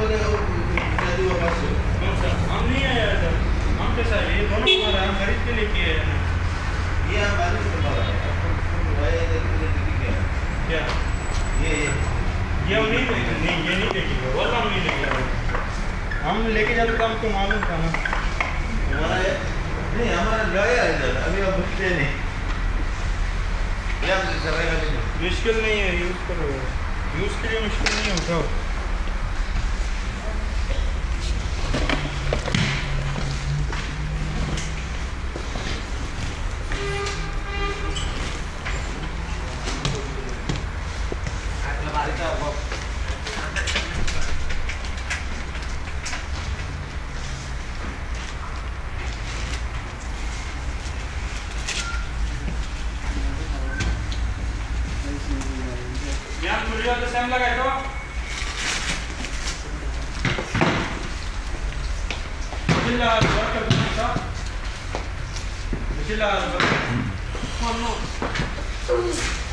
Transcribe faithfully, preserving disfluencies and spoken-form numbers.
बोले शादी वापस कौन सा? हम नहीं आया सर, हम कैसा ये दोनों हमारा हम खरीद के लेके आए ना। ये हमारे से बाहर है भाई देखिए क्या क्या ये ये ये हम नहीं नहीं नहीं ये नहीं देखेंगे, वो हम नहीं लेके आए। हम लेके जाते तो हमको मालूम था ना। हमारा नहीं हमारा लाया है इधर अभी अब बचते नहीं ये हम सराय का मुश्किल नहीं है, यूज़ करो, यूज़ के लिए मुश्किल नहीं है, उठाओ। यहाँ मुझे तो सेम लगा है तो चिल्ला वर्क कर दूँ क्या चिल्ला वर्क